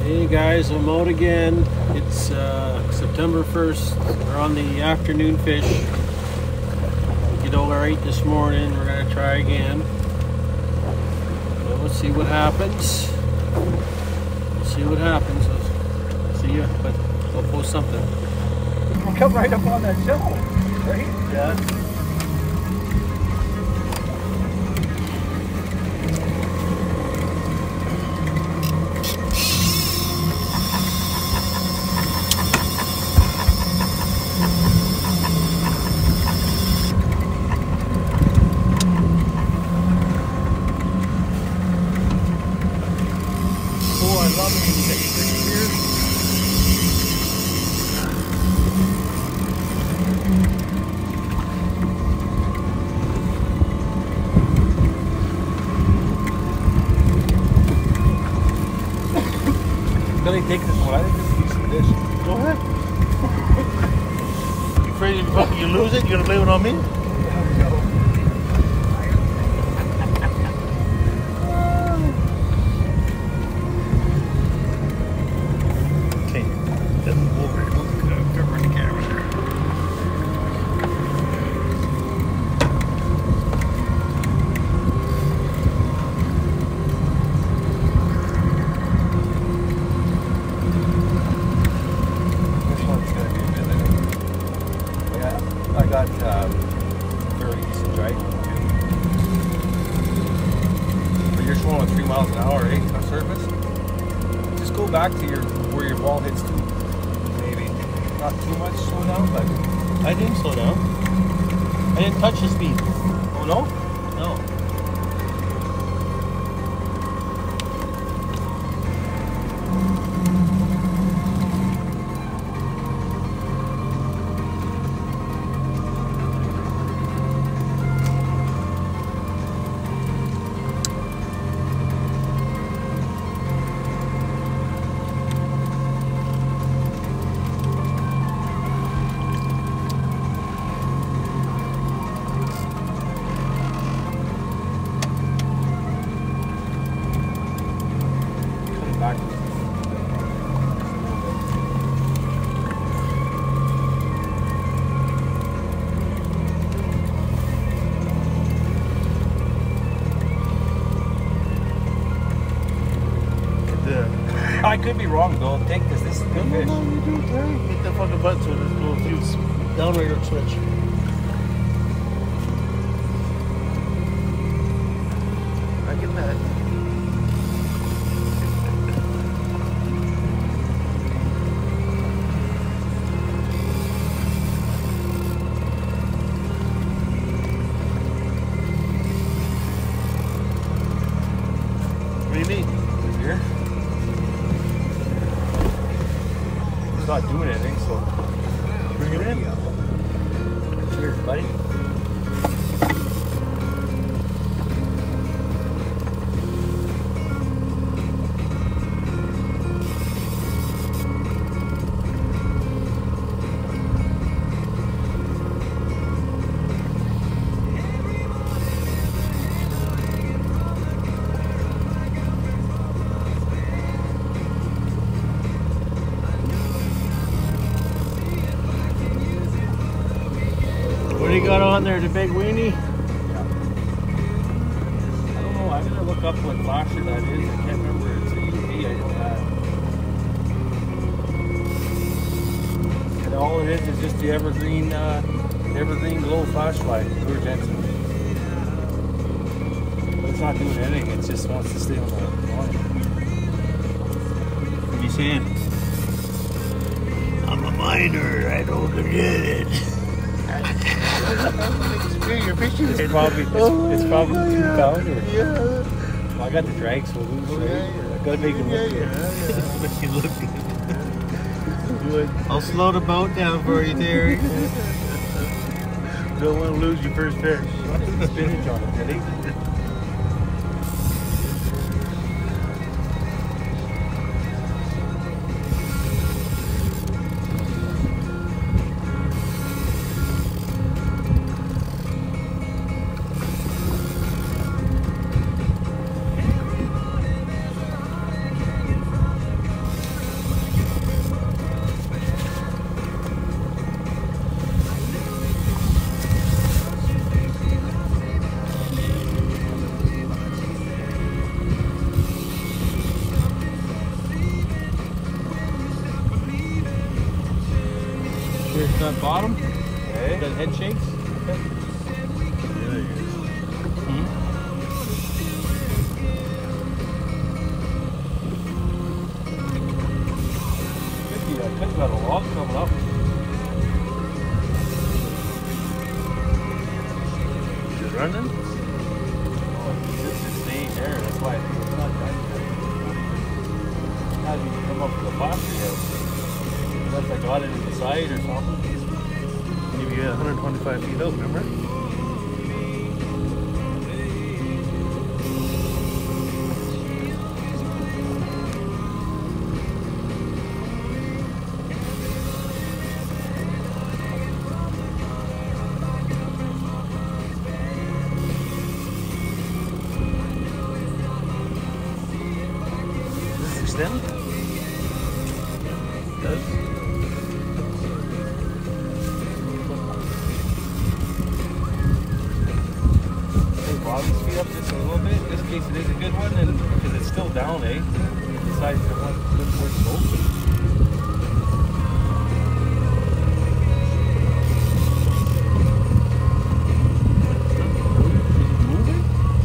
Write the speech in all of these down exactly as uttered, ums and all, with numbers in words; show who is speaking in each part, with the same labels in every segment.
Speaker 1: Hey guys, I'm out again. It's uh, September first. We're on the afternoon fish. We did all right this morning. We're gonna try again. So let's see what happens. Let's see what happens. Let's see ya, but I'll post something.
Speaker 2: We'll come right up on that show, right?
Speaker 1: Yeah.
Speaker 2: Oh, I love it when you get your fish here.
Speaker 3: Really take this one. I think this is a decent dish.
Speaker 2: Go ahead. You afraid if fucking you lose it, you're gonna blame it on me?
Speaker 3: There we go.
Speaker 2: Okay, doesn't move very well. Cover the camera there.
Speaker 3: This one's gonna be a minute. Yeah, I got um, very decent drag too. But you're showing three miles an hour, eh, on surface. Just go back to your where your ball hits too. Maybe not too much slow down, but
Speaker 1: I didn't slow down. I didn't touch the speed.
Speaker 3: oh no.
Speaker 1: No.
Speaker 3: Back. I could be wrong though. Take this. This is good fish.
Speaker 2: No, you do, Terry. Hit the fucking button so this little fuse.
Speaker 1: Downrighter switch.
Speaker 2: I get that. What do you mean?
Speaker 3: Here. It's not doing anything, so
Speaker 2: Bring it in.
Speaker 3: cheers, buddy.
Speaker 1: What do you got on there? The big weenie?
Speaker 3: Yeah. I don't know. I'm gonna look up what flasher that is. I can't remember. It's a U V I don't have. And all it is is just the evergreen, uh, evergreen glow flashlight. Lure Jensen. But it's not doing anything. It just wants to stay on the line. What are you saying?
Speaker 2: I'm a miner. I don't get it. You're fishing.
Speaker 3: It's probably it's, it's probably
Speaker 2: Oh,
Speaker 3: two
Speaker 2: yeah.
Speaker 3: pounder.
Speaker 2: Yeah.
Speaker 3: Well, I got the drag, so lose.
Speaker 2: Oh,
Speaker 3: right?
Speaker 2: yeah, yeah.
Speaker 3: I gotta make it
Speaker 2: Yeah,
Speaker 3: look good.
Speaker 2: yeah, yeah.
Speaker 1: Make you look good.
Speaker 2: Good.
Speaker 1: I'll slow the boat down for you, Terry.
Speaker 2: Don't want to lose your first fish.
Speaker 3: Spinach on it, Teddy.
Speaker 1: There's that bottom.
Speaker 3: Okay.
Speaker 1: That head shakes. Okay.
Speaker 2: There he is.
Speaker 1: Hmm?
Speaker 3: Could be, I could got a log coming up.
Speaker 2: Is it running?
Speaker 3: Oh, this is staying there. That's why I think it's not done yet. How did you come up with a posture house? Unless I got it in the side or something.
Speaker 2: Maybe one hundred twenty-five feet out, remember? Does this extend? It does.
Speaker 3: Bottom speed up just a little bit. In this case, it is a good one, and because it's still down, eh? It decides to want to look more slow. Moving?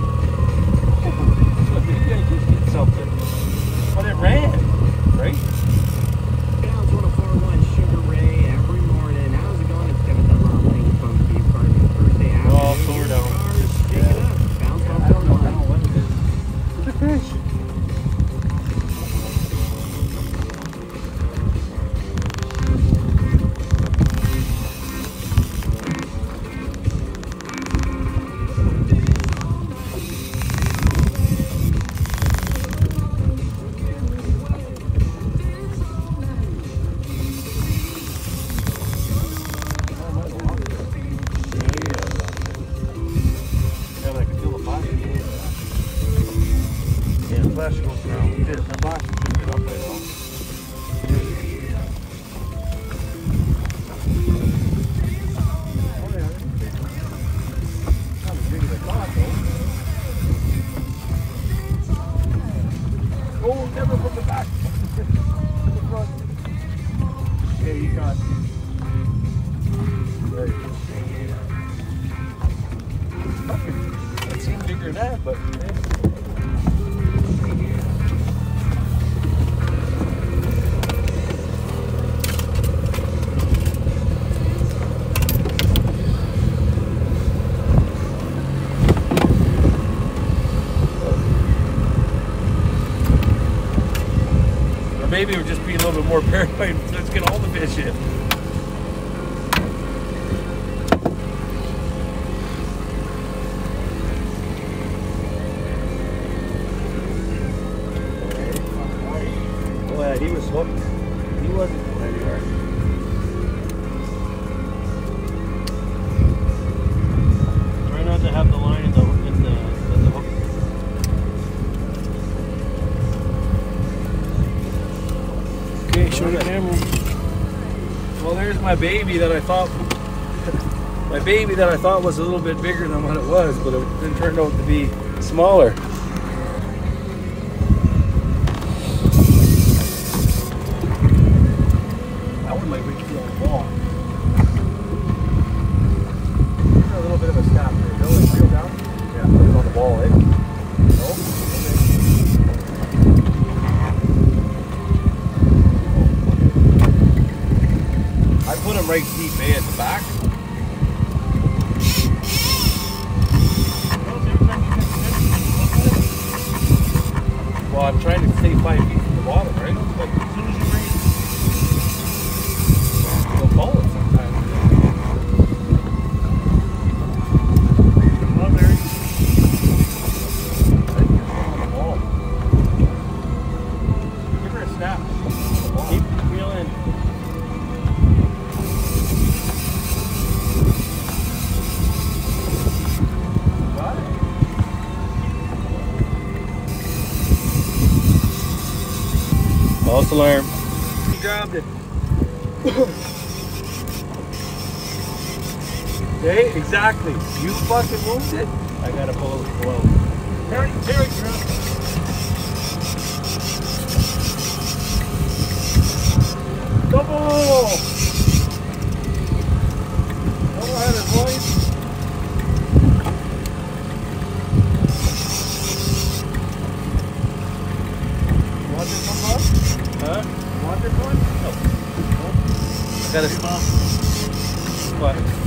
Speaker 3: Oh, maybe I did get something, but it ran, right?
Speaker 4: Pounds one oh four one Sugar Ray every morning. How's it going? It's Kevin Dunlop link from the apartment Thursday afternoon.
Speaker 3: Oh, slow her down.
Speaker 4: Shake it up. Pounds one
Speaker 3: I don't know, I
Speaker 4: oh four
Speaker 3: don't know
Speaker 4: one.
Speaker 3: what it is.
Speaker 2: It's a fish.
Speaker 3: Yeah, but I can feel the fire.
Speaker 2: Yeah, the flash goes around. This, the box should get up right now.
Speaker 3: Not as big as I thought, though. Oh, never from the back. To the front. Okay, you got. There you go. That seemed bigger than that, but. eh. Or maybe we're just being a little bit more paranoid. Let's get all the fish in. Oh yeah, he was hooked. He wasn't going anywhere.
Speaker 1: Try not to have the line in the in the, in the hook. Okay, show the camera.
Speaker 3: Well, there's my baby that I thought, my baby that I thought was a little bit bigger than what it was, but it then turned out to be smaller. That one might reach me on the ball. A little bit of a snap there. Go and reel down. Yeah, put it on the ball, eh? No? Okay. I put him right deep, eh, at the back. Well, I'm trying to stay five feet from the bottom, right? Like, as soon as you raise, you'll follow it sometimes. Come on, Larry. I think you're on the ball. Give her a snap.
Speaker 1: Keep reeling.
Speaker 3: Got it.
Speaker 1: False alarm.
Speaker 3: He grabbed it. Okay, exactly. You fucking moved it.
Speaker 1: I gotta pull it well.
Speaker 3: Terry, Terry, grab it. Double! want this one, Bob? Huh? You want this one? No. No? I got it. What?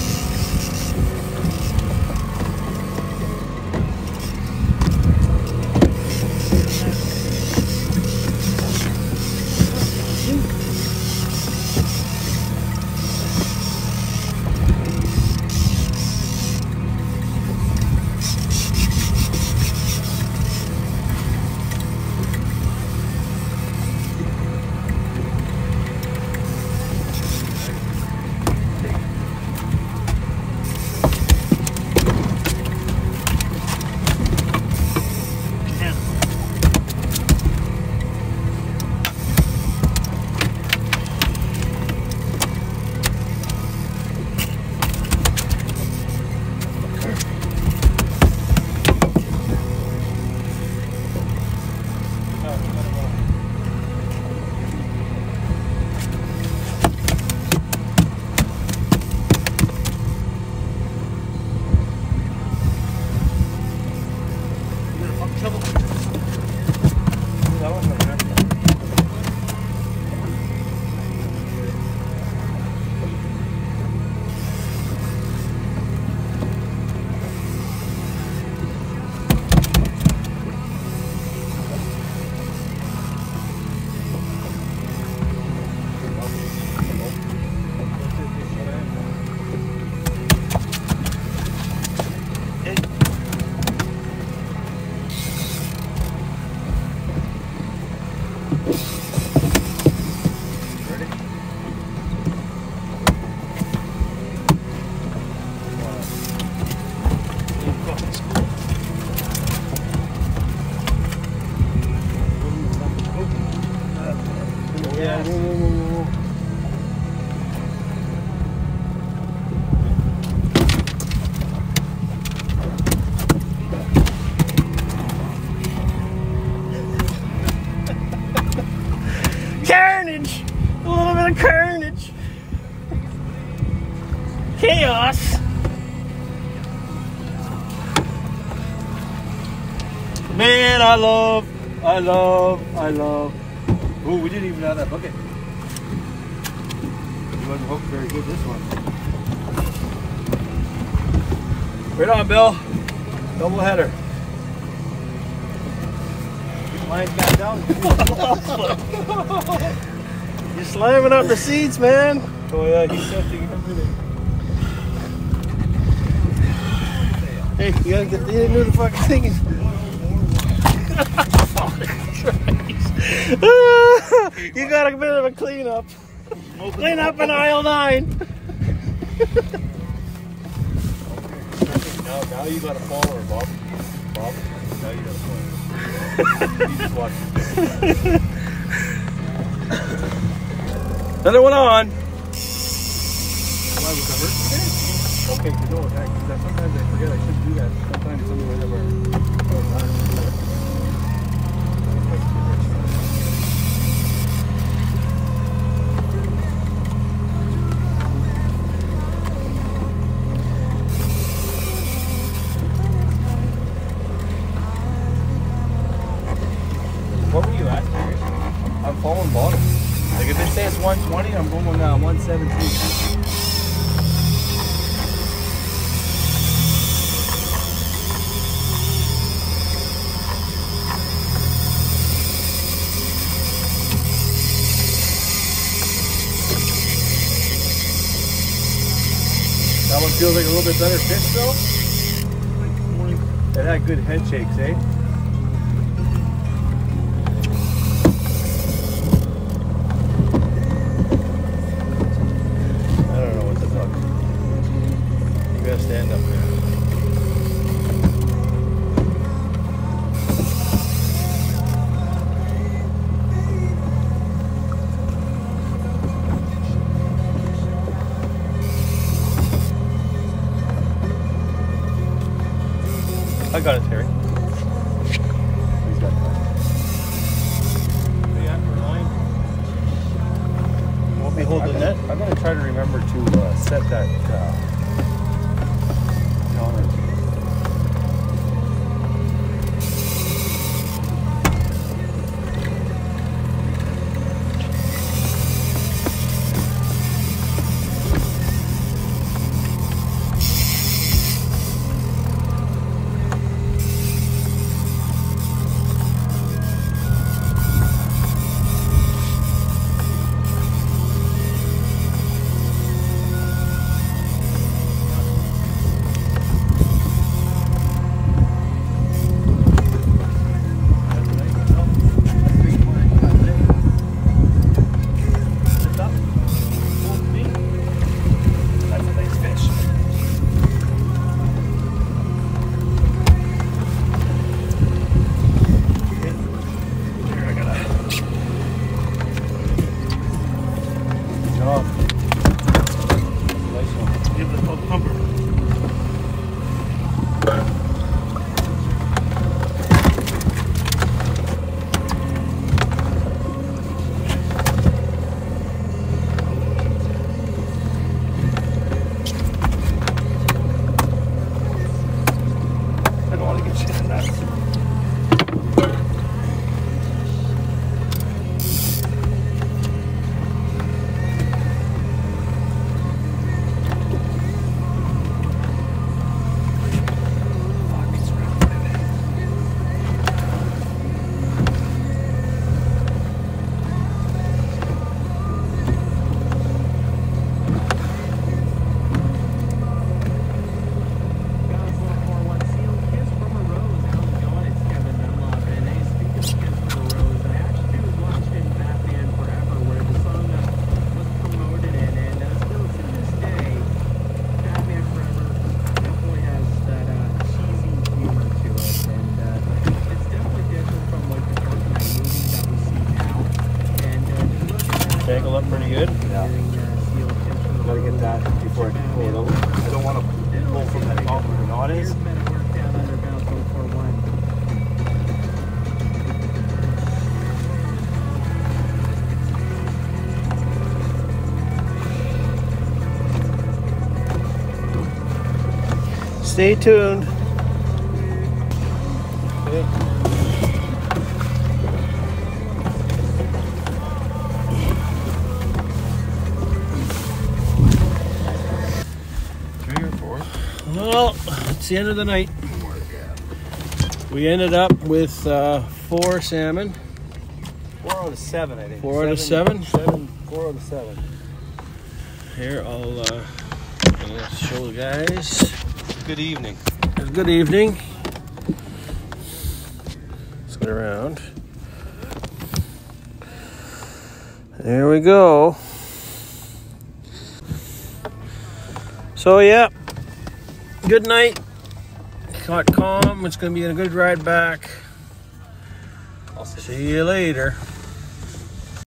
Speaker 1: Yeah, whoa, whoa, whoa, whoa. Carnage! A little bit of carnage! Chaos! Man, I love, I love, I love. Oh, we didn't even have that bucket. He wasn't hooked very good this one.
Speaker 3: Right on, Bill. Double header.
Speaker 1: Mine's got down. You're slamming up the seats, man.
Speaker 3: Oh yeah, he's testing everything.
Speaker 1: Hey, you gotta get, you didn't do the fucking thing. You got a bit of a cleanup. Clean up in aisle nine.
Speaker 3: Now, now you got a follower, Bob. Bob, now you got a follower. You just watch it.
Speaker 1: Another one on.
Speaker 3: Why was that hurt? Okay, to know that, because sometimes I forget I shouldn't do that. Sometimes it's something whenever. What were you at? I'm following bottom. Like if it says one twenty, I'm going uh, one seventeen. That one feels like a little bit better fish though. It had good head shakes, eh? Stand up there. I got it, Terry. He's got it.
Speaker 1: Won't be holding that.
Speaker 3: I'm going to try to remember to uh, set that. Uh,
Speaker 1: tangled up pretty good.
Speaker 3: Yeah. Gotta get that before I can pull it out. I don't want to pull from the top where the knot is.
Speaker 1: Stay tuned. Okay.
Speaker 2: Three or four?
Speaker 1: Well, it's the end of the night. We ended up with uh, four salmon.
Speaker 3: Four out of seven, I think.
Speaker 1: Four out of seven?
Speaker 3: Seven. Four out of seven.
Speaker 1: Here, I'll, uh, I'll show the guys.
Speaker 3: Good evening.
Speaker 1: Good evening. Let's get around. There we go. So yeah, good night. Caught calm. It's going to be a good ride back. I'll see you later.